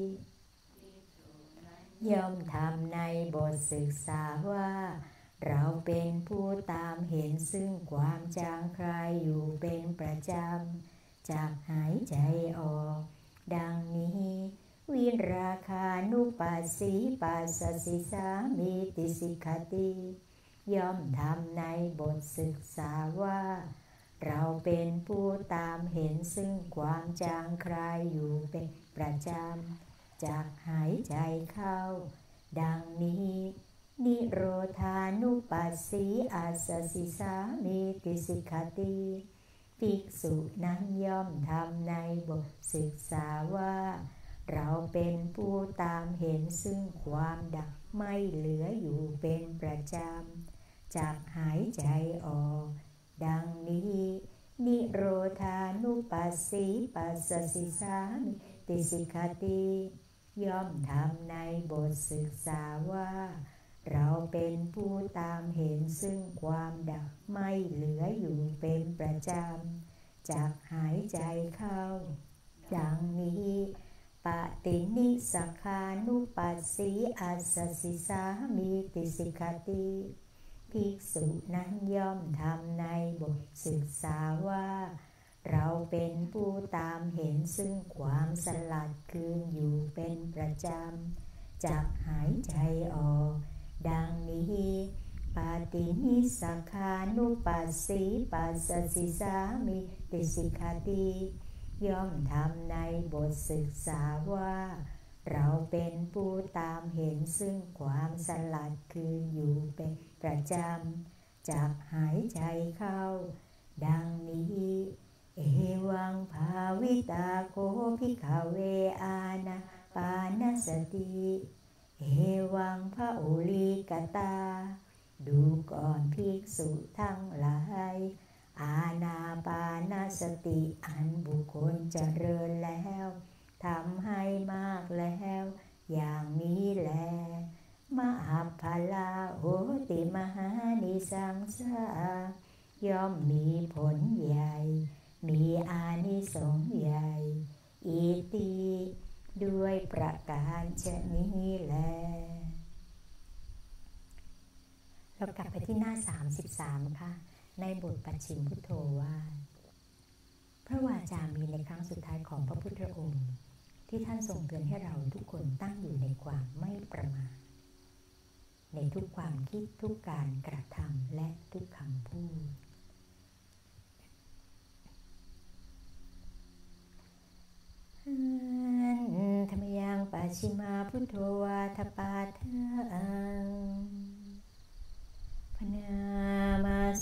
ย่อมทำในบทศึกษาว่าเราเป็นผู้ตามเห็นซึ่งความจางคลายอยู่เป็นประจำจากหายใจออกดังนี้วิราคานุปัสสีปัสสิสามีติสิกขาติย่อมทำในบทศึกษาว่าเราเป็นผู้ตามเห็นซึ่งความจางคลายอยู่เป็นประจำจากหายใจเข้าดังนี้นิโรธานุปัสสีอาสสิสามีติสิกขาติภิกษุนั้นย่อมทำในบทศึกษาว่าเราเป็นผู้ตามเห็นซึ่งความดับไม่เหลืออยู่เป็นประจำจากหายใจออกดังนี้นิโรธานุปัสสีปัสสิสามิติสิกขาติย่อมทำในบทศึกษาว่าเราเป็นผู้ตามเห็นซึ่งความดับไม่เหลืออยู่เป็นประจำจากหายใจเข้าดังนี้ปฏินิสสคานุปัสสีอาสสิสามีติสิกขาติภิกษุนั้นย่อมทำในบทศึกษาว่าเราเป็นผู้ตามเห็นซึ่งความสลัดคืนอยู่เป็นประจำจากหายใจออกดังนี้ปฏินิสสคานุปัสสีปัสสิสามิติสิกขาติย่อมทำในบทศึกษาว่าเราเป็นผู้ตามเห็นซึ่งความสลัดคืนอยู่เป็นประจำจากหายใจเข้าดังนี้เอวังภาวิตาโกภิกขเวอานาปานสติเอวังพระโอลิกตาดูก่อนภิกษุทั้งหลายอานาปานสติอันบุคคลเจริญแล้วทำให้มากแล้วอย่างนี้แลมหัพพลาโหติมหานิสังสาย่อมมีผลใหญ่มีอานิสงส์ใหญ่อิติด้วยประการฉะนี้แลเรากลับไปที่หน้าสามสิบสามค่ะในบทปัจฉิมพุทโธว่าพระวาจามีในครั้งสุดท้ายของพระพุทธองค์ที่ท่านทรงเตือนให้เราทุกคนตั้งอยู่ในความไม่ประมาทในทุกความคิดทุกการกระทำและทุกคำพูดธรรมยังปัจฉิมาพุทโธวาทปาทังพนามาเส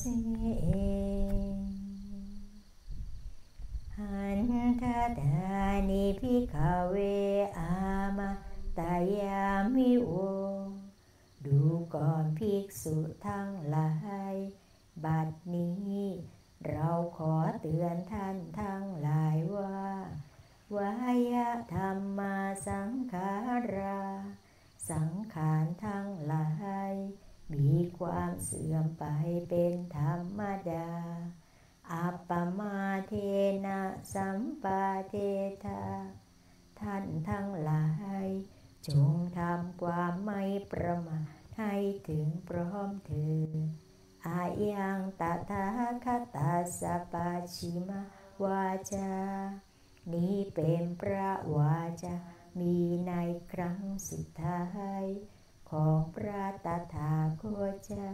หันทดานิภิกขเวอามาตายามิโอดูก่อนภิกษุทั้งหลายบัดนี้เราขอเตือนท่านทั้งหลายว่าวายธรรมาสังขาราสังขารทั้งหลายมีความเสื่อมไปเป็นธรรมดาอัปปมาเทนะสัมปาเทธาท่านทั้งหลายจงทำความไม่ประมาทให้ถึงพร้อมเถิดอายังตถาคตาสปัจฉิมวาจานี้เป็นพระวาจามีในครั้งสุดท้ายของพระตถาคตเจ้า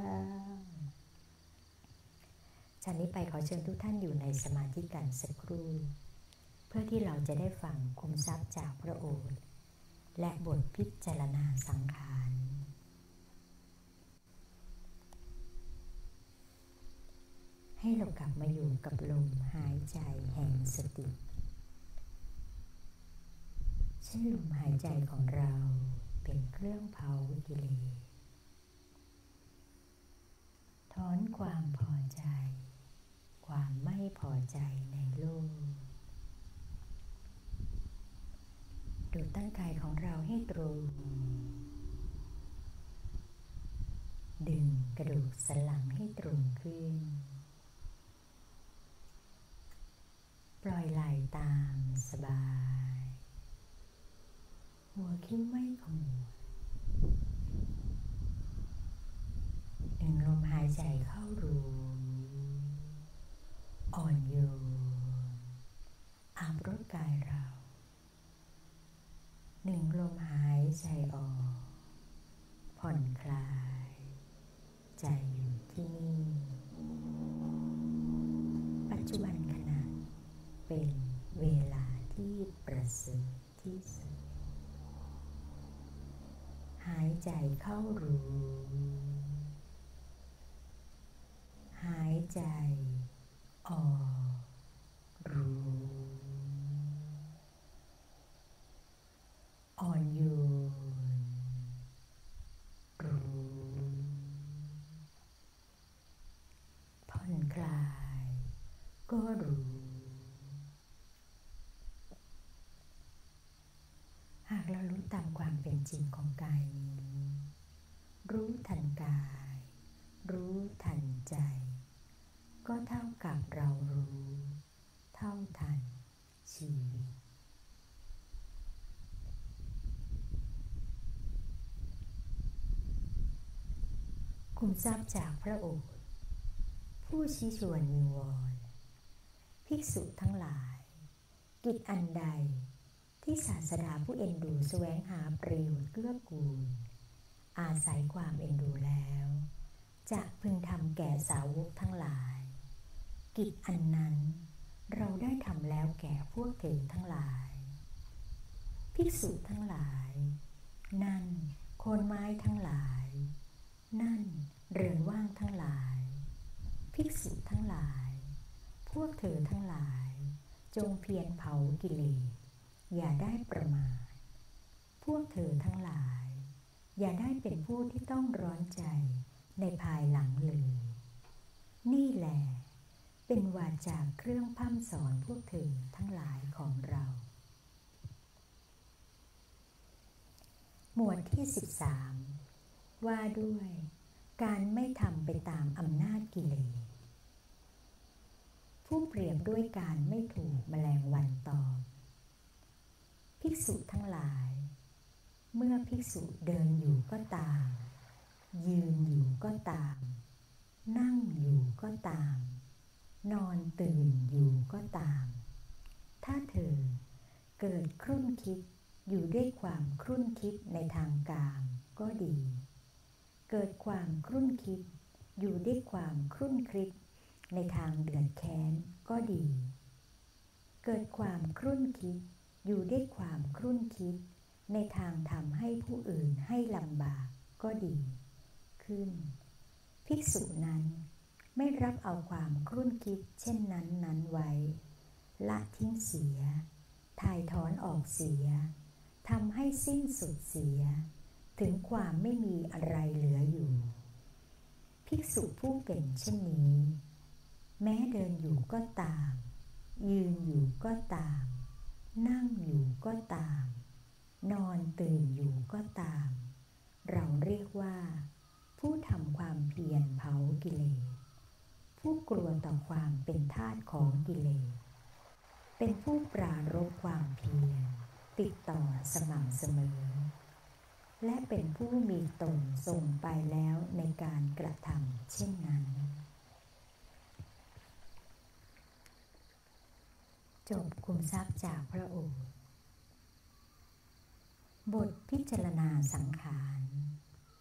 จากนี้ไปขอเชิญทุกท่านอยู่ในสมาธิกันสักครู่เพื่อที่เราจะได้ฟังคุมทรัพย์จากพระโอษฐ์และบทพิจารณาสังขารให้เรากลับมาอยู่กับลมหายใจแห่งสติใช้ลมหายใจของเราเป็นเครื่องเผากิเลสถอนความพอใจความไม่พอใจในโลกดูตั้งกายของเราให้ตรงดึงกระดูกสันหลังให้ตรงขึ้นปล่อยไหล่ตามสบายหัวคิ้วไม่ขมวดดึงลมหายใจเข้ารู้อ่อนโยนอาบรดกายเราหนึ่งลมหายใจออกผ่อนคลายใจอยู่ที่นี่ปัจจุบันขณะเป็นเวลาที่ประเสริฐที่สุดหายใจเข้ารู้หายใจออกรู้อ่อนโยนรู้ผ่อนคลายก็รู้หากเรารู้ตามความเป็นจริงของกายนี้รู้ทันกายรู้ทันใจก็เท่ากับเรารู้เท่าทันชีวิตคุมทรัพย์จากพระโอษฐ์ผู้ชี้ชวนวิงวอนภิกษุทั้งหลายกิจอันใดที่ศาสดาผู้เอ็นดูแสวงหาประโยชน์เกื้อกูลอาศัยความเอ็นดูแล้วจะพึงทำแก่สาวกทั้งหลายกิจอันนั้นเราได้ทำแล้วแก่พวกเธอทั้งหลายภิกษุทั้งหลายนั่นโคนไม้ทั้งหลายนั่นเรือนว่างทั้งหลายภิกษุทั้งหลายพวกเธอทั้งหลายจงเพียรเผากิเลสอย่าได้ประมาทพวกเธอทั้งหลายอย่าได้เป็นผู้ที่ต้องร้อนใจในภายหลังเลยนี่แหละเป็นวาจาเครื่องพร่ำสอนพวกเธอทั้งหลายของเราหมวดที่สิบสามว่าด้วยการไม่ทำไปตามอำนาจกิเลสผู้เปรียบด้วยการไม่ถูกแมลงวันตอมภิกษุทั้งหลายเมื่อภิกษุเดินอยู่ก็ตามยืนอยู่ก็ตามนั่งอยู่ก็ตามนอนตื่นอยู่ก็ตามถ้าเธอเกิดครุ่นคิดอยู่ด้วยความครุ่นคิดในทางกามก็ดีเกิดความครุ่นคิดอยู่ด้วยความครุ่นคิดในทางเดือดแค้นก็ดีเกิดความครุ่นคิดอยู่ด้วยความครุ่นคิดในทางทำให้ผู้อื่นให้ลำบากก็ดีขึ้นภิกษุนั้นไม่รับเอาความครุ่นคิดเช่นนั้นนั้นไว้ละทิ้งเสียถ่ายถอนออกเสียทำให้สิ้นสุดเสียถึงความไม่มีอะไรเหลืออยู่ภิกษุผู้เป็นเช่นนี้แม้เดินอยู่ก็ตามยืนอยู่ก็ตามนั่งอยู่ก็ตามนอนตื่นอยู่ก็ตามเราเรียกว่าผู้ทำความเพียรเผากิเลสผู้กลัวต่อความเป็นทาสของกิเลสเป็นผู้ปรารภความเพียรติดต่อสม่ำเสมอและเป็นผู้มีตนทรงไปแล้วในการกระทำเช่นนั้นจบคุมทรัพย์จากพระโอษฐ์บทพิจารณาสังขาร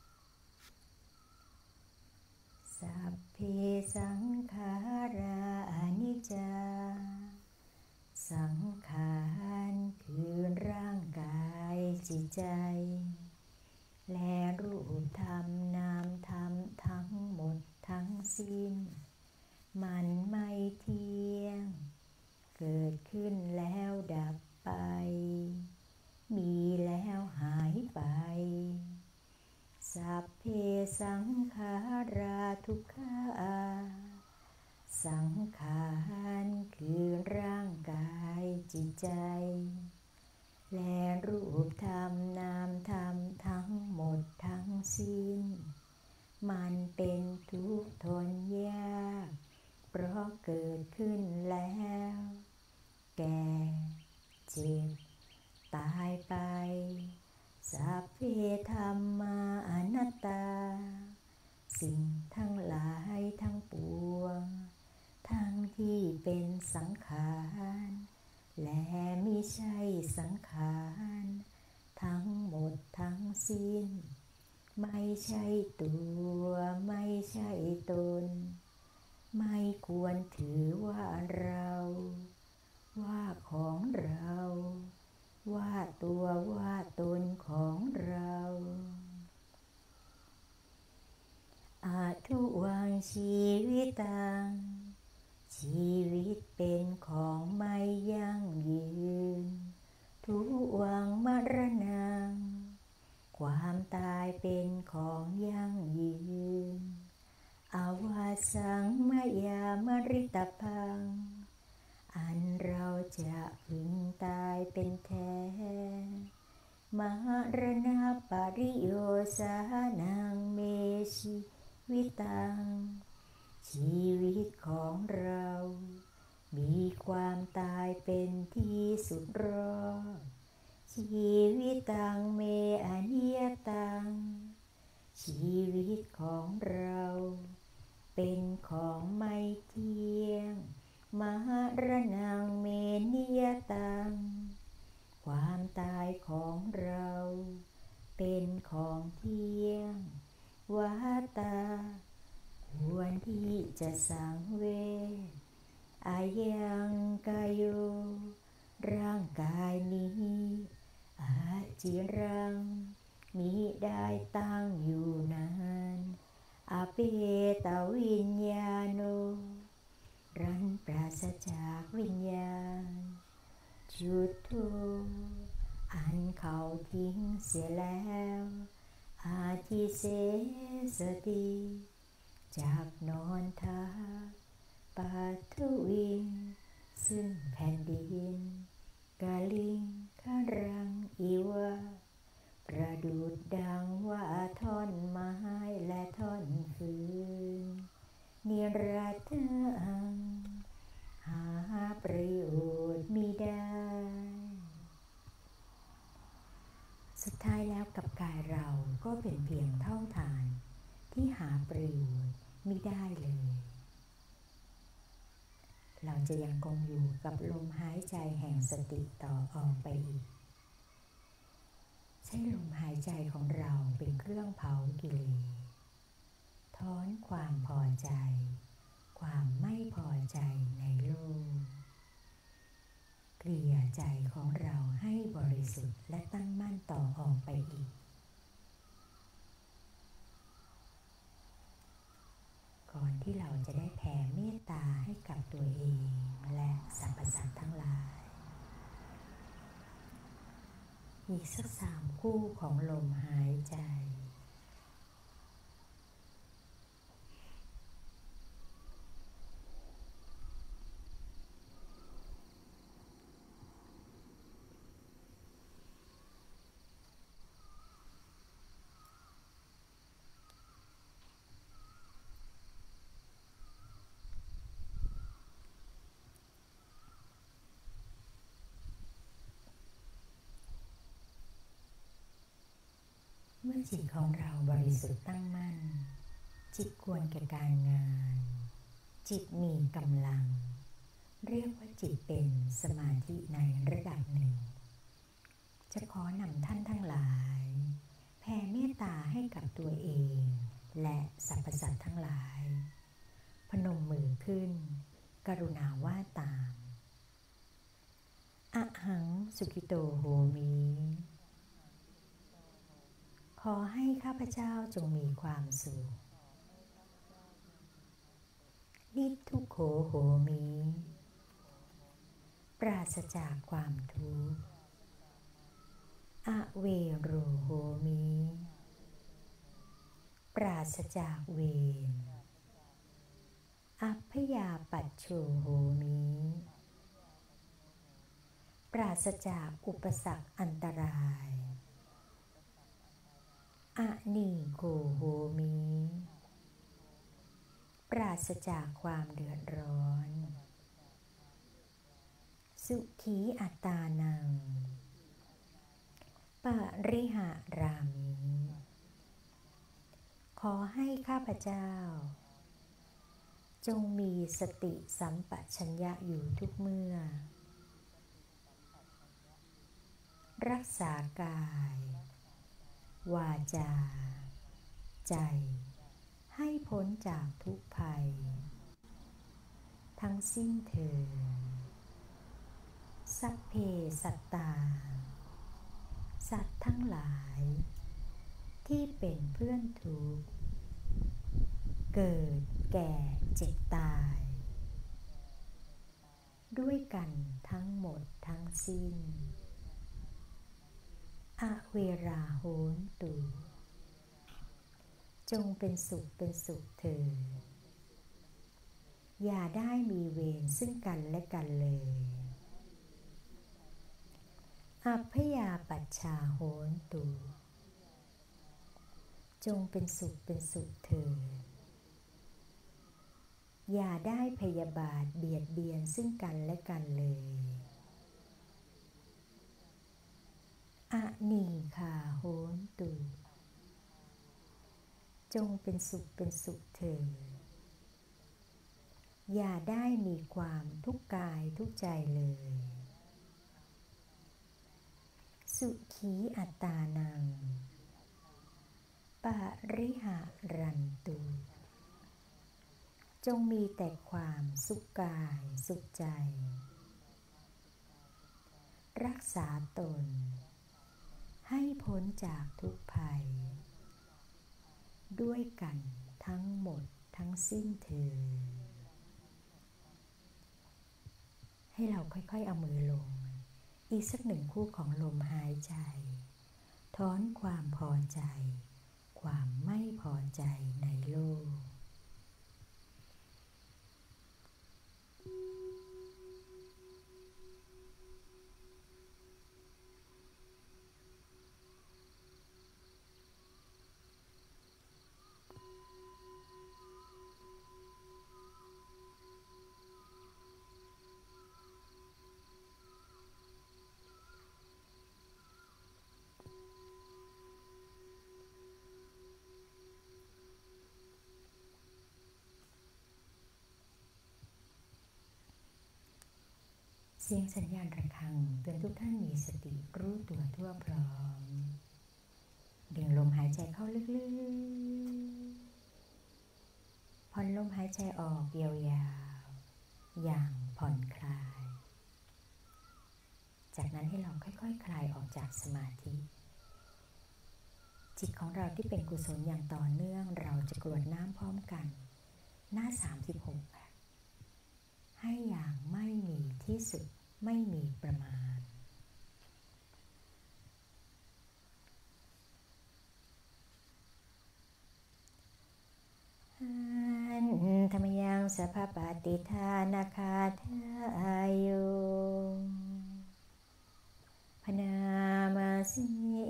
สังขาราอนิจจาสังขารคือร่างกายจิตใจและรูปธรรมนามธรรมทั้งหมดทั้งสิ้นมันไม่เที่ยงเกิดขึ้นแล้วดับไปมีแล้วหายไปสัพเพสังขาราทุกขาสังขารคือร่างกายจิตใจและรูปธรรมนามธรรมทั้งหมดทั้งสิ้นมันเป็นทุกข์ทนยากเพราะเกิดขึ้นแล้วแก่เจ็บตายไปสัพเพธัมมาอนัตตาสิ่งทั้งหลายทั้งปวงทั้งที่เป็นสังขารและมิใช่สังขารทั้งหมดทั้งสิ้นไม่ใช่ตัวไม่ใช่ตนไม่ควรถือว่าเราว่าของเราว่าตัวว่าตนของเราอาทุวังชีวิตังชีวิตเป็นของไม่ยั่งยืนทุวังมรณังความตายเป็นของยั่งยืนอวาสังมยามริตพังอันเราจะพึงตายเป็นแท้มรณะปริโยสานังเมชีวิตังชีวิตของเรามีความตายเป็นที่สุดรอดชีวิตังเมอนิยตังชีวิตของเราเป็นของไม่เที่ยงมรณังเมนิยตังความตายของเราเป็นของเที่ยงวัฏฏะควรที่จะสังเวชอายังกายโยร่างกายนี้อาจิรังมิได้ตั้งอยู่นานอเปตวิญญาโนรันปราศจากวิญญาณจุดโธอันเขาทิ้งเสียแล้วอาทิเสสติจากนอนทับปัทวิงซึ่งแผ่นดินกาลิงคารังอีวะประดุจดังว่าท่อนไม้และท่อนฟืนนิรัตถังหาประโยชน์มิได้สุดท้ายแล้วกับกายเราก็เป็นเพียงเท่าฐานที่หาประโยชน์มิได้เลยเราจะยังคงอยู่กับลมหายใจแห่งสติต่อออกไปอีกใช้ลมหายใจของเราเป็นเครื่องเผากิเลสถอนความพอใจความไม่พอใจในโลกเกลี่ยใจของเราให้บริสุทธิ์และตั้งมั่นต่อออกไปอีกก่อนที่เราจะได้แผ่เมตตาให้กับตัวเองและสรรพสัตว์ทั้งหลายอีกสักสามคู่ของลมหายใจเมื่อจิตของเราบริสุทธิ์ตั้งมั่นจิตควรแก่การงานจิตมีกำลังเรียกว่าจิตเป็นสมาธิในระดับหนึ่งจะขอนำท่านทั้งหลายแผ่เมตตาให้กับตัวเองและสรรพสัตว์ทั้งหลายพนมมือขึ้นกรุณาว่าตามอะหังสุขิโตโหมิขอให้ข้าพเจ้าจงมีความสุขนิทุกโขโหมิปราศจากความทุกข์อเวโรโหมิปราศจากเวรอัพพยาปัชโชโหมิปราศจากอุปสรรคอันตรายอนีโกโหมิปราศจากความเดือดร้อนสุขีอัตตานังปริหารามิขอให้ข้าพเจ้าจงมีสติสัมปชัญญะอยู่ทุกเมื่อรักษากายวาจาใจให้พ้นจากทุกภัยทั้งสิ้นเถิดสัพเพสัตตาสัตว์ทั้งหลายที่เป็นเพื่อนทุกข์เกิดแก่เจ็บตายด้วยกันทั้งหมดทั้งสิ้นอเวราโหนตุจงเป็นสุขเป็นสุขเถิดอย่าได้มีเวรซึ่งกันและกันเลยอัพพยาปัชชาโหนตุจงเป็นสุขเป็นสุขเถิดอย่าได้พยาบาทเบียดเบียนซึ่งกันและกันเลยอนีฆาโหนตุจงเป็นสุขเป็นสุขเถิดอย่าได้มีความทุกข์กายทุกข์ใจเลยสุขีอัตตานังปริหารันตุจงมีแต่ความสุขกายสุขใจรักษาตนให้พ้นจากทุกภัยด้วยกันทั้งหมดทั้งสิ้นเถิดให้เราค่อยๆเอามือลงอีกสักหนึ่งคู่ของลมหายใจถอนความพอใจความไม่พอใจในโลกเสียงสัญญาณระฆังเตือนทุกท่านมีสติรู้ตัวทั่วพร้อมดึงลมหายใจเข้าลึกๆผ่อนลมหายใจออกยาวๆอย่างผ่อนคลายจากนั้นให้เราค่อยๆ คลายออกจากสมาธิจิตของเราที่เป็นกุศลอย่างต่อเนื่องเราจะกรวดน้ำพร้อมกันหน้าสามสิบหกให้อย่างไม่มีที่สุดไม่มีประมาณธรรมยังสัพพปฏิทานาคาทายโยพนามาสิ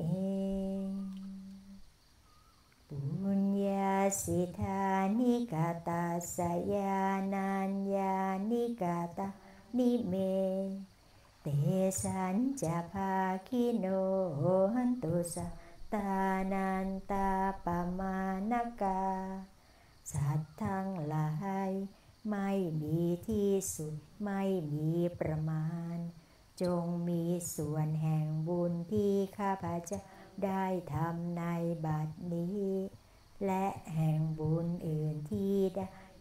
ปุญญาสิทานิกาตาสยานัญญานิกาตานิเมเตสัญจภาคิโนหันตุสัตตานันตาปมานกาสัตว์ทั้งหลายไม่มีที่สุดไม่มีประมาณจงมีส่วนแห่งบุญที่ข้าพเจ้าได้ทำในบัดนี้และแห่งบุญอื่นที่ได้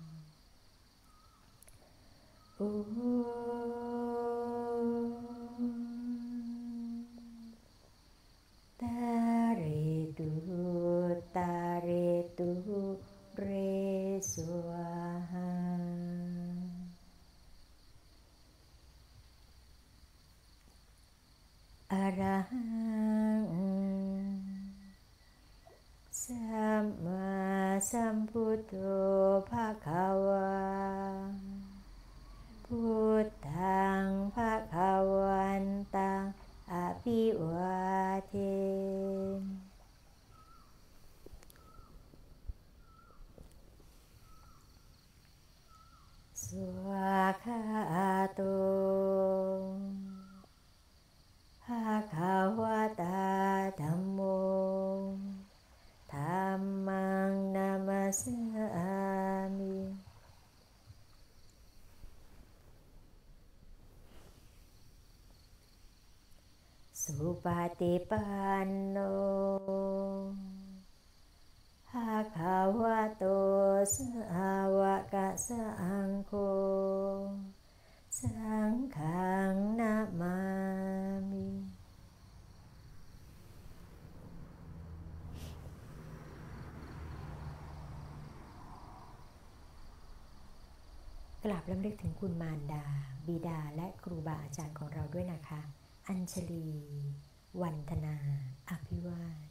สัมพุทโธภควาพุทธังภคะวันตังอภิวาเทมิสวากขาโตภควตาธัมโมธัมมังนามัสสามิสุปฏิปันโนภควโตสาวกสังโฆสังฆังนะมามิกราบรำลึกถึงคุณมารดาบิดาและครูบาอาจารย์ของเราด้วยนะคะอัญชลี วันธนา อภิวาท